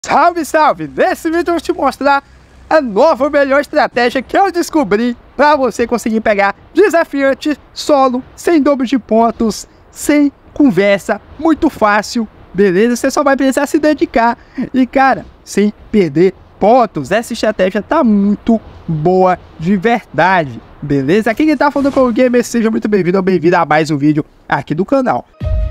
Salve, salve! Nesse vídeo eu vou te mostrar a nova melhor estratégia que eu descobri para você conseguir pegar desafiante solo, sem dobro de pontos, sem conversa, muito fácil, beleza? Você só vai precisar se dedicar e, cara, sem perder pontos. Essa estratégia tá muito boa de verdade, beleza? Aqui quem tá falando com o Gamer, seja muito bem-vindo ou bem-vinda a mais um vídeo aqui do canal.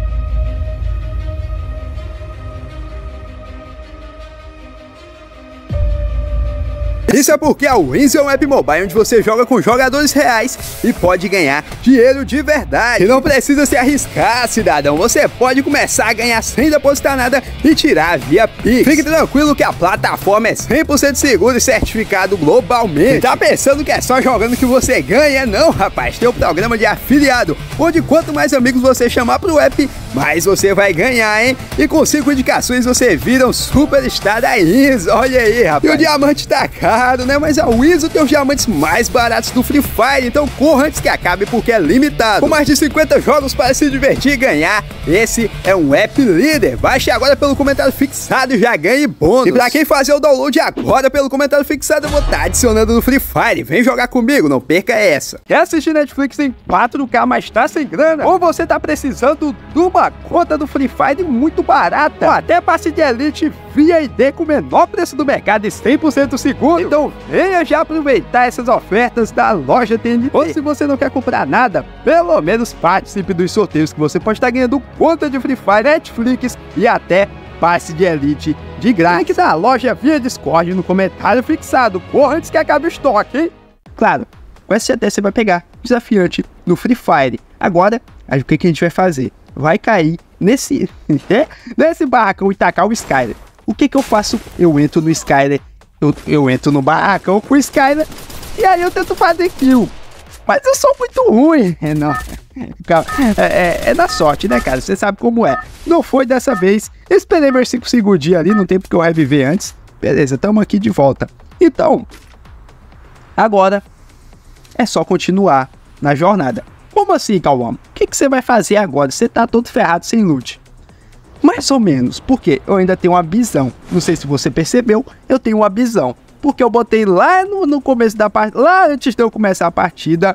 Isso é porque a Wins é um app mobile onde você joga com jogadores reais e pode ganhar dinheiro de verdade. E não precisa se arriscar, cidadão. Você pode começar a ganhar sem depositar nada e tirar via Pix. Fique tranquilo que a plataforma é 100% segura e certificado globalmente. E tá pensando que é só jogando que você ganha? Não, rapaz. Tem um programa de afiliado, onde quanto mais amigos você chamar pro app, mais você vai ganhar, hein? E com 5 indicações você vira um superstar da Wins. Olha aí, rapaz. E o diamante tá caro, né? Mas a Wins tem os diamantes mais baratos do Free Fire, então corra antes que acabe porque é limitado. Com mais de 50 jogos para se divertir e ganhar, esse é um app líder. Baixe agora pelo comentário fixado e já ganhe bônus. E pra quem fazer o download agora pelo comentário fixado, eu vou estar adicionando no Free Fire. Vem jogar comigo, não perca essa. Quer assistir Netflix em 4K, mas tá sem grana? Ou você tá precisando de uma conta do Free Fire muito barata? Ou até passe de Elite via ID com o menor preço do mercado e 100% seguro? Então venha já aproveitar essas ofertas da loja TNT. Ou se você não quer comprar nada, pelo menos participe dos sorteios que você pode estar ganhando conta de Free Fire, Netflix e até passe de Elite de graça. Link da loja via Discord no comentário fixado. Corra antes que acabe o estoque, hein? Claro, com essa estratégia você vai pegar desafiante no Free Fire. Agora, o que a gente vai fazer? Vai cair nesse barracão e tacar o Skyler. O que eu faço? Eu entro no Skyler, eu entro no barracão com o Skyler e aí eu tento fazer kill. Mas eu sou muito ruim. É na sorte, né, cara? Você sabe como é. Não foi dessa vez. Esperei meus 5 segundinhos ali, não tem porque eu reviver antes. Beleza, estamos aqui de volta. Então, agora é só continuar na jornada. Como assim, Cauã? O que você vai fazer agora? Você tá todo ferrado sem loot. Mais ou menos, porque eu ainda tenho uma visão. Não sei se você percebeu, eu tenho uma visão. Porque eu botei lá no começo da partida, lá antes de eu começar a partida,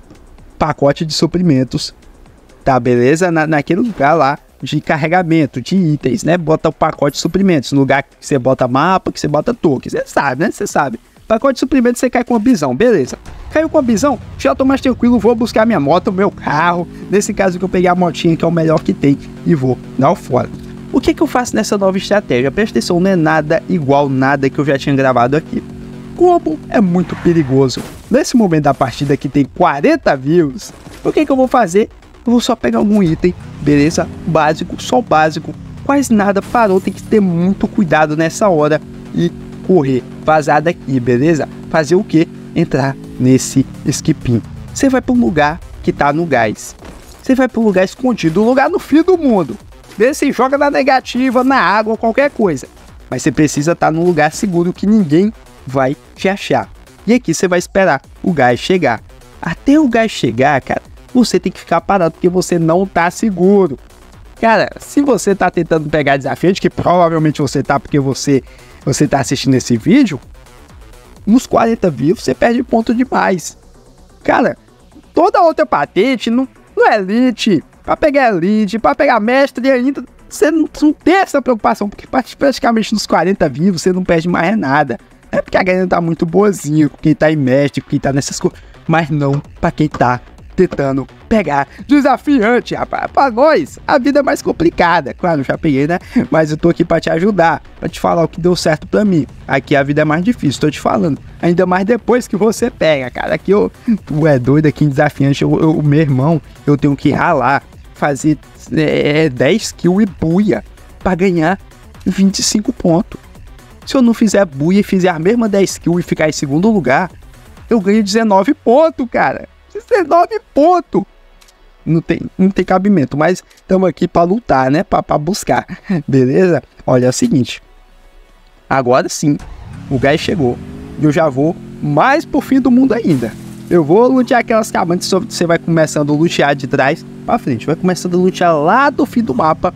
pacote de suprimentos, tá, beleza? Naquele lugar lá de carregamento de itens, né? Bota o pacote de suprimentos, no lugar que você bota mapa, que você bota token. Você sabe, né? Você sabe. Pacote de suprimentos você cai com a visão, beleza. Caiu com a visão, já tô mais tranquilo, vou buscar minha moto, meu carro. Nesse caso que eu peguei a motinha, que é o melhor que tem, e vou dar o fora. O que eu faço nessa nova estratégia? Presta atenção, não é nada igual nada que eu já tinha gravado aqui. Como é muito perigoso. Nesse momento da partida que tem 40 views, o que eu vou fazer? Eu vou só pegar algum item, beleza? Básico, só básico. Quase nada parou, tem que ter muito cuidado nessa hora e correr, vazar daqui, beleza? Fazer o que? Entrar nesse skipinho. Você vai para um lugar que tá no gás. Você vai para um lugar escondido, um lugar no fim do mundo. Você joga na negativa, na água, qualquer coisa. Mas você precisa estar num lugar seguro que ninguém vai te achar. E aqui você vai esperar o gás chegar. Até o gás chegar, cara, você tem que ficar parado porque você não tá seguro. Cara, se você tá tentando pegar desafiante, que provavelmente você tá porque você tá assistindo esse vídeo, nos 40 views você perde ponto demais. Cara, toda outra patente não é elite. Pra pegar elite, pra pegar mestre ainda, você não tem essa preocupação, porque praticamente nos 40 views você não perde mais nada. É porque a galera tá muito boazinha, com quem tá em mestre, com quem tá nessas coisas, mas não pra quem tá tentando pegar desafiante, rapaz. Pra nós, a vida é mais complicada. Claro, já peguei, né? Mas eu tô aqui pra te ajudar, pra te falar o que deu certo pra mim. Aqui a vida é mais difícil, tô te falando. Ainda mais depois que você pega, cara. Aqui tu é doido aqui em desafiante. Meu irmão, eu tenho que ralar, fazer 10 kills e buia pra ganhar 25 pontos. Se eu não fizer buia e fizer a mesma 10 kills e ficar em segundo lugar, eu ganho 19 pontos, cara. 19 pontos. Não tem cabimento, mas estamos aqui para lutar, né? Para buscar, beleza? Olha, é o seguinte. Agora sim, o gás chegou. E eu já vou mais pro fim do mundo ainda. Eu vou lutear aquelas cabanas que você vai começando a lutear de trás para frente. Vai começando a lutear lá do fim do mapa.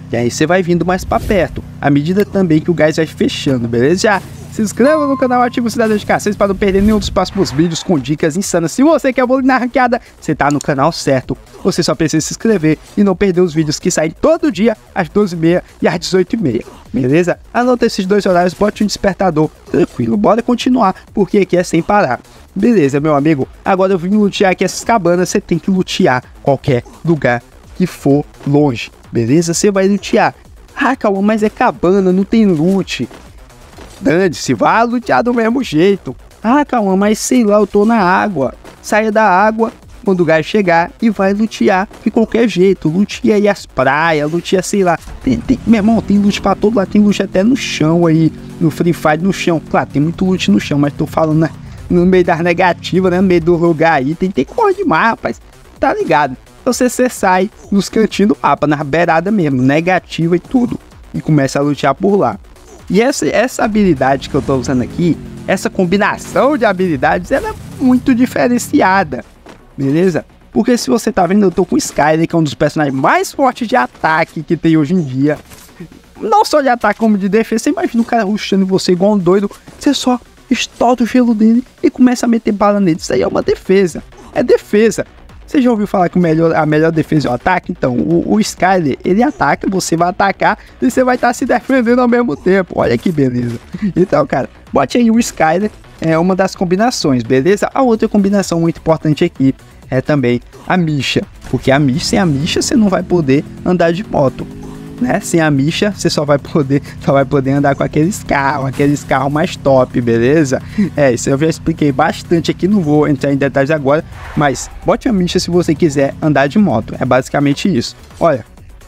E aí você vai vindo mais pra perto, à medida também que o gás vai fechando, beleza? Já se inscreva no canal, ativa o sininho das notificações para não perder nenhum dos próximos vídeos com dicas insanas. Se você quer bullying na ranqueada, você tá no canal certo. Você só precisa se inscrever e não perder os vídeos que saem todo dia às 12h30 e às 18h30, beleza? Anota esses 2 horários, bote um despertador, tranquilo, bora continuar, porque aqui é sem parar. Beleza, meu amigo, agora eu vim lutear aqui essas cabanas, você tem que lutear qualquer lugar que for longe, beleza? Você vai lutear. Ah, calma, mas é cabana, não tem loot. Dane-se, vai lutear do mesmo jeito. Ah, calma, mas sei lá, eu tô na água. Saia da água quando o gás chegar e vai lutear de qualquer jeito. Luteia aí as praias, luteia, sei lá. Meu irmão, tem loot pra todo lado, tem loot até no chão aí, no Free Fire, no chão. Claro, tem muito loot no chão, mas tô falando, né, no meio das negativas, né, no meio do lugar aí. Tem cor demais, rapaz, tá ligado? Então você sai nos cantinhos do mapa, na beirada mesmo, negativa e tudo. E começa a lutear por lá. E essa habilidade que eu tô usando aqui, essa combinação de habilidades, ela é muito diferenciada, beleza? Porque se você tá vendo, eu tô com o Skyler, que é um dos personagens mais fortes de ataque que tem hoje em dia. Não só de ataque como de defesa. Você imagina o cara rushando em você igual um doido, você só estoura o gelo dele e começa a meter bala nele. Isso aí é uma defesa, é defesa. Você já ouviu falar que a melhor defesa é o ataque? Então, o Skyler, ele ataca, você vai atacar e você vai estar se defendendo ao mesmo tempo. Olha que beleza. Então, cara, bote aí o Skyler, é uma das combinações, beleza? A outra combinação muito importante aqui é também a Misha, porque sem a Misha você não vai poder andar de moto, né? Sem a Misha você só vai poder andar com aqueles carros mais top, beleza? Isso eu já expliquei bastante aqui, não vou entrar em detalhes agora, mas bote a Misha se você quiser andar de moto, é basicamente isso. Olha,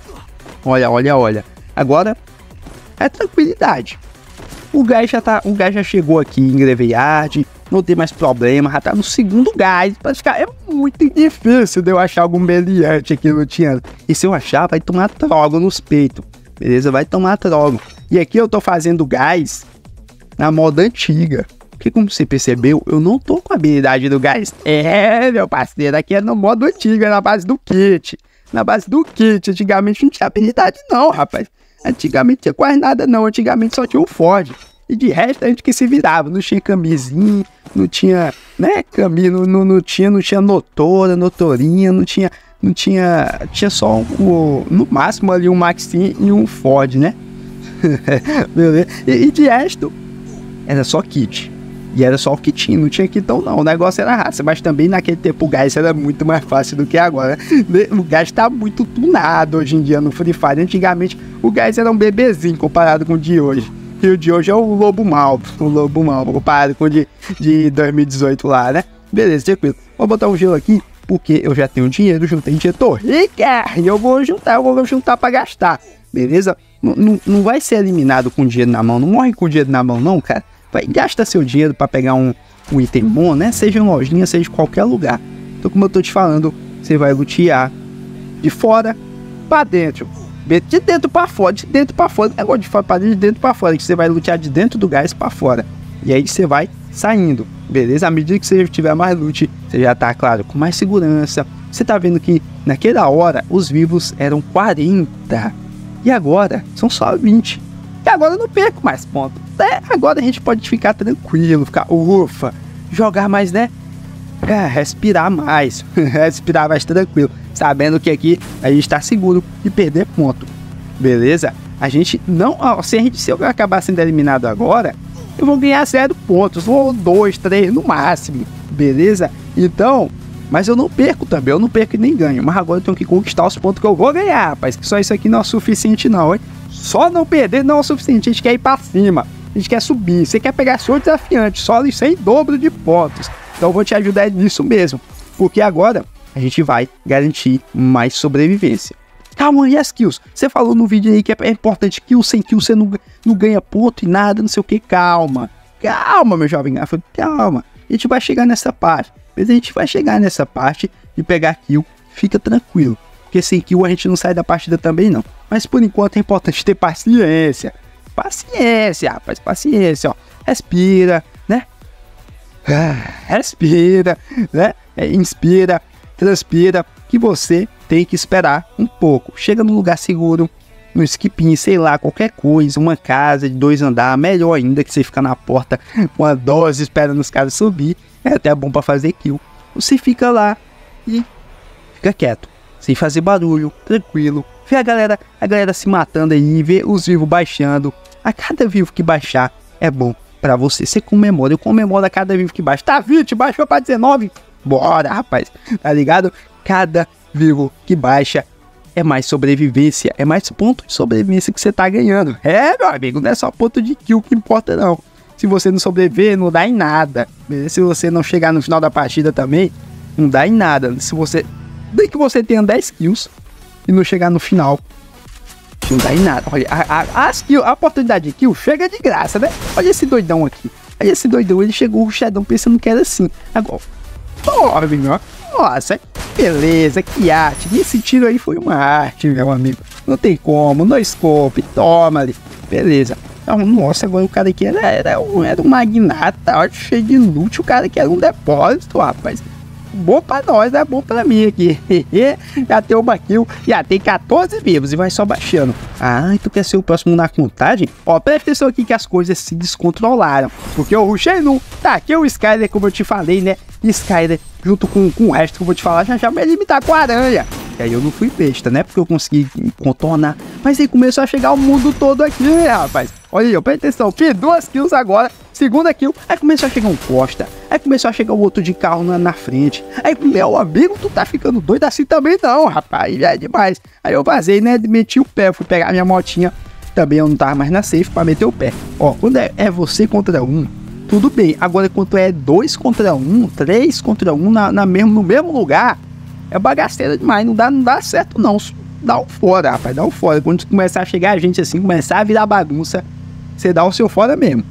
agora é tranquilidade. O gás já chegou aqui em Graveyard, não tem mais problema, já tá no segundo gás. É muito difícil de eu achar algum meliante aqui luteando. E se eu achar, vai tomar trogo nos peitos, beleza? Vai tomar trogo. E aqui eu tô fazendo gás na moda antiga. Porque como você percebeu, eu não tô com a habilidade do gás. Meu parceiro, aqui é no modo antigo, é na base do kit. Na base do kit, antigamente não tinha habilidade não, rapaz. Antigamente tinha quase nada não, antigamente só tinha o Ford. E de resto a gente que se virava, não tinha camisinha, não tinha, né, caminho, não tinha notorinha, tinha só no máximo ali um Maxim e um Ford, né? Beleza? E de resto, era só kit. E era só o kitinho, não tinha kitão não, o negócio era raça, mas também naquele tempo o gás era muito mais fácil do que agora. O gás tá muito tunado hoje em dia no Free Fire. Antigamente o gás era um bebezinho comparado com o de hoje. E o de hoje é o lobo mal comparado com o de 2018 lá, né? Beleza, tranquilo. Vou botar um gelo aqui, porque eu já tenho dinheiro, juntei dinheiro, tô rica, e eu vou juntar pra gastar, beleza? Não vai ser eliminado com dinheiro na mão, não morre com dinheiro na mão não, cara. Vai, gasta seu dinheiro para pegar um item bom, né? Seja em lojinha, seja em qualquer lugar. Então, como eu tô te falando, você vai lutear de fora para dentro. De dentro para fora, de dentro para fora. Negócio de fora para dentro, de dentro para fora. Que você vai lutear de dentro do gás para fora. E aí você vai saindo, beleza? À medida que você tiver mais loot, você já tá, claro, com mais segurança. Você tá vendo que naquela hora os vivos eram 40. E agora são só 20. E agora eu não perco mais pontos. Agora a gente pode ficar tranquilo, ficar ufa, jogar mais, né? Respirar mais, respirar mais tranquilo, sabendo que aqui a gente tá seguro de perder ponto, beleza? A gente não, se eu acabar sendo eliminado agora, eu vou ganhar 0 pontos, ou 2, 3 no máximo, beleza? Então, mas eu não perco também, eu não perco e nem ganho, mas agora eu tenho que conquistar os pontos que eu vou ganhar, rapaz, que só isso aqui não é o suficiente não, hein? Só não perder não é o suficiente, a gente quer ir pra cima, a gente quer subir, você quer pegar seu desafiante, só isso em dobro de pontos. Então eu vou te ajudar nisso mesmo, porque agora a gente vai garantir mais sobrevivência. Calma, e as kills? Você falou no vídeo aí que é importante kill, sem kill você não ganha ponto e nada, não sei o que. Calma, meu jovem, calma. A gente vai chegar nessa parte, mas a gente vai chegar nessa parte de pegar kill, fica tranquilo. Porque sem kill a gente não sai da partida também não. Mas por enquanto é importante ter paciência. Paciência, rapaz, paciência, ó. Respira, né? Respira, né? Inspira, transpira, que você tem que esperar um pouco. Chega num lugar seguro, no skipinho, sei lá, qualquer coisa, uma casa de 2 andares, melhor ainda que você fica na porta uma dose esperando os caras subir, é até bom pra fazer kill. Você fica lá e fica quieto, sem fazer barulho, tranquilo, vê a galera se matando aí, vê os vivos baixando. A cada vivo que baixar é bom pra você, você comemora, eu comemoro a cada vivo que baixa. Tá 20, baixou pra 19, bora rapaz, tá ligado? Cada vivo que baixa é mais sobrevivência, é mais ponto de sobrevivência que você tá ganhando. É, meu amigo, não é só ponto de kill que importa não. Se você não sobreviver, não dá em nada. Se você não chegar no final da partida também, não dá em nada. Se você... Bem que você tenha 10 kills e não chegar no final, não dá em nada. Olha, a oportunidade de kill chega de graça, né? Olha esse doidão aqui. Olha esse doidão, ele chegou rushadão pensando que era assim. Agora, porra, meu. Nossa, beleza, que arte. Esse tiro aí foi uma arte, meu amigo. Não tem como, no scope, toma ali. Beleza. Então, nossa, agora o cara aqui era um magnata, ó, cheio de loot. O cara aqui era um depósito, rapaz. Bom pra nós, é bom pra mim aqui. Já tem uma kill, já tem 14 vivos e vai só baixando. Ah, tu quer ser o próximo na contagem? Ó, presta atenção aqui que as coisas se descontrolaram. Porque eu rushei no... Tá, aqui é o Skyler, como eu te falei, né? Skyler, junto com o resto que eu vou te falar, já vai limitar com a aranha. E aí eu não fui besta, né? Porque eu consegui contornar. Mas aí começou a chegar o mundo todo aqui, né, rapaz? Olha aí, presta atenção, fiz 2 kills agora, segunda kill, aí começou a chegar um Costa, aí começou a chegar o outro de carro na frente, aí meu amigo, tu tá ficando doido assim também não, rapaz, já é demais. Aí eu vazei, né, meti o pé, fui pegar minha motinha, também eu não tava mais na safe pra meter o pé. Ó, quando é você contra um, tudo bem, agora quando é 2 contra 1, 3 contra 1 no mesmo lugar, é bagaceira demais, não dá certo não. Dá um fora, rapaz, dá um fora. Quando começar a chegar a gente assim, começar a virar bagunça, você dá o seu fora mesmo.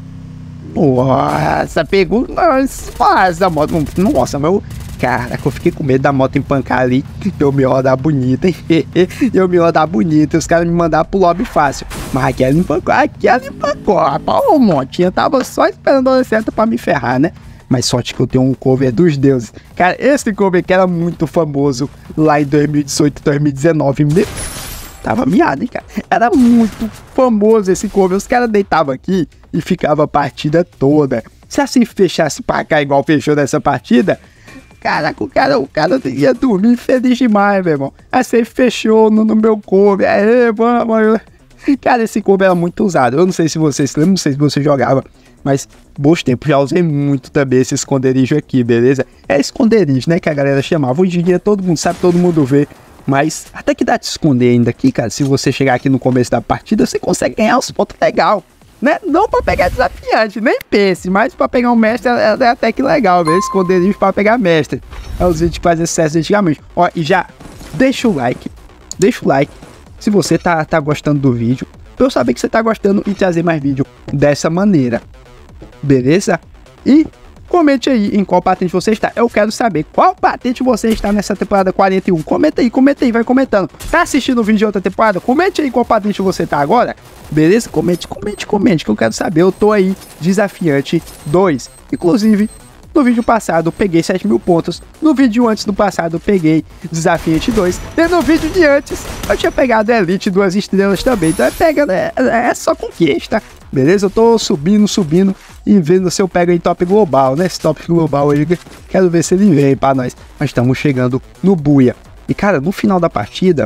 Nossa, pegou. Nossa, a moto. Nossa, meu. Caraca, eu fiquei com medo da moto empancar ali. Eu me rodar bonita, hein? Eu me rodar bonita. Os caras me mandaram pro lobby fácil. Mas aqui ela empancou, rapaz. Ô, motinha tava só esperando a hora certa pra me ferrar, né? Mas sorte que eu tenho um cover dos deuses. Cara, esse cover aqui era muito famoso lá em 2018, 2019. Tava miado, hein, cara? Era muito famoso esse cover. Os caras deitavam aqui e ficava a partida toda. Se assim fechasse pra cá igual fechou nessa partida, caraca, o cara ia dormir feliz demais, meu irmão. Assim fechou no meu cover. Aê, vamos. Cara, esse cover era muito usado. Eu não sei se vocês lembram, não sei se você jogava. Mas, bons tempos, já usei muito também esse esconderijo aqui, beleza? É esconderijo, né, que a galera chamava. Hoje em dia todo mundo sabe, todo mundo vê. Mas até que dá de esconder ainda aqui, cara. Se você chegar aqui no começo da partida, você consegue ganhar uns pontos legal, né? Não pra pegar desafiante, nem pense. Mas pra pegar um mestre é até que legal, velho. Esconderijo pra pegar mestre. É os vídeos que fazem sucesso antigamente. Ó, e já deixa o like. Deixa o like se você tá gostando do vídeo. Pra eu saber que você tá gostando e trazer mais vídeo dessa maneira. Beleza? E comente aí em qual patente você está. Eu quero saber qual patente você está nessa temporada 41. Comenta aí, vai comentando. Tá assistindo o vídeo de outra temporada? Comente aí qual patente você tá agora. Beleza? Comente, que eu quero saber. Eu tô aí, desafiante 2. Inclusive, no vídeo passado eu peguei 7.000 pontos. No vídeo antes do passado eu peguei desafiante 2. E no vídeo de antes eu tinha pegado Elite 2 estrelas também. Então é só conquista. Beleza? Eu tô subindo e vendo se eu pego em top global, né? Esse top global aí, quero ver se ele vem pra nós. Mas estamos chegando no buia. E cara, no final da partida,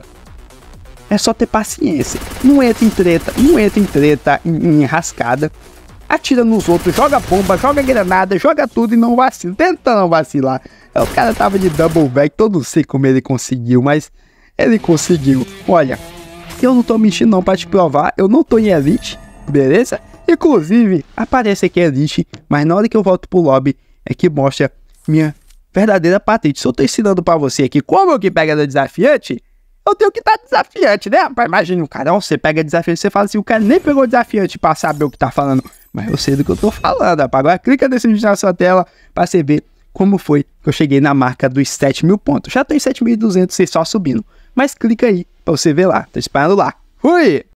é só ter paciência. Não entra em treta, em rascada. Atira nos outros, joga bomba, joga granada, joga tudo e não vacila. Tenta não vacilar. O cara tava de double back, eu não sei como ele conseguiu, mas ele conseguiu. Olha, eu não tô mentindo não pra te provar, eu não tô em Elite. Beleza? Inclusive, aparece aqui Elite, mas na hora que eu volto pro lobby é que mostra minha verdadeira patente. Se eu tô ensinando pra você aqui como eu que pega da desafiante, eu tenho que estar desafiante, né, rapaz? Imagina o cara, você pega desafiante, você fala assim, o cara nem pegou desafiante pra saber o que tá falando. Mas eu sei do que eu tô falando, rapaz. Agora clica nesse vídeo na sua tela pra você ver como foi que eu cheguei na marca dos 7.000 pontos. Já tô em 7.200, vocês só subindo. Mas clica aí pra você ver lá. Tô esperando lá. Fui!